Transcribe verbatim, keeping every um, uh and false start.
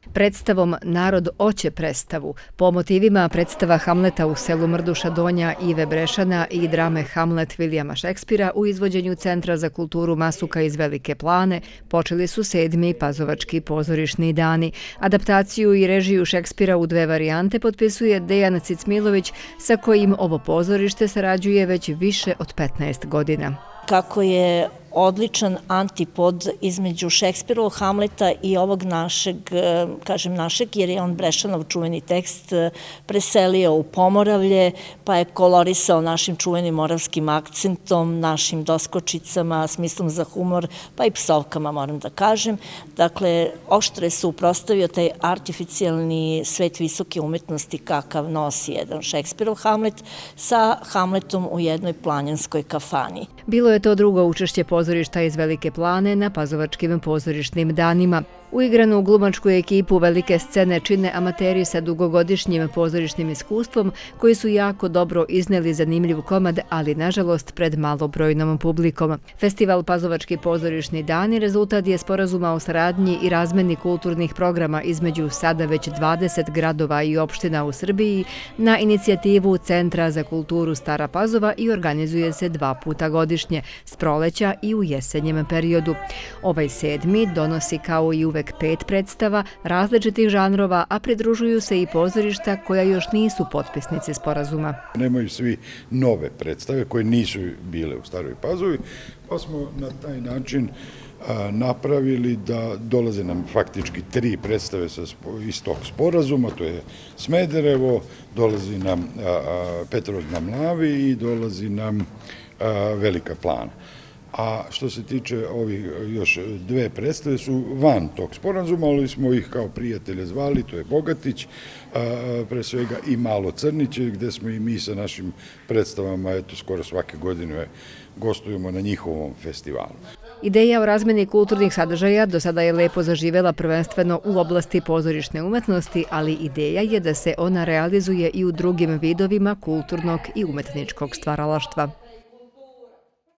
Predstavom Narod oće predstavu, po motivima predstava Hamleta u selu Mrduša Donja Ive Brešana i drame Hamlet Vilijama Šekspira u izvođenju Centra za kulturu Masuka iz Velike Plane počeli su sedmi Pazovački pozorišni dani. Adaptaciju i režiju Šekspira u dve varijante potpisuje Dejan Cicmilović, sa kojim ovo pozorište sarađuje već više od petnaest godina. Kako je odličan antipod između Šekspirovog Hamleta i ovog našeg, kažem našeg, jer je on Brešanov čuveni tekst preselio u Pomoravlje, pa je kolorisao našim čuvenim moravskim akcentom, našim doskočicama, smislom za humor, pa i psovkama, moram da kažem. Dakle, oštro je suprotstavio taj artificijalni svet visoke umetnosti kakav nosi jedan Šekspirov Hamlet sa Hamletom u jednoj planinskoj kafani. Bilo je to drugo učešće pozorišta iz Velike Plane na Pazovačkim pozorišnim danima. Uigranu glumačku ekipu velike scene čine amateri sa dugogodišnjim pozorišnim iskustvom koji su jako dobro izneli zanimljiv komad, ali nažalost pred malobrojnom publikom. Festival Pazovački pozorišni dani rezultat je sporazuma o saradnji i razmeni kulturnih programa između sada već dvadeset gradova i opština u Srbiji na inicijativu Centra za kulturu Stara Pazova i organizuje se dva puta godišnje, s proleća i u jesenjem periodu. Ovaj sedmi donosi kao i uvek pet predstava različitih žanrova, a pridružuju se i pozorišta koja još nisu potpisnici sporazuma. Nemaju svi nove predstave koje nisu bile u Staroj Pazovi, pa smo na taj način napravili da dolaze nam faktički tri predstave iz tog sporazuma, to je Smederevo, dolazi nam Petrov na Mlavi i dolazi nam Velika Plana. A što se tiče ovih još dve predstave su van tog sporazuma, ali smo ih kao prijatelje zvali, to je Bogatić, pre svega i Malo Crniće, gde smo i mi sa našim predstavama, eto, skoro svake godine gostujemo na njihovom festivalu. Ideja o razmeni kulturnih sadržaja do sada je lepo zaživela prvenstveno u oblasti pozorišne umetnosti, ali ideja je da se ona realizuje i u drugim vidovima kulturnog i umetničkog stvaralaštva.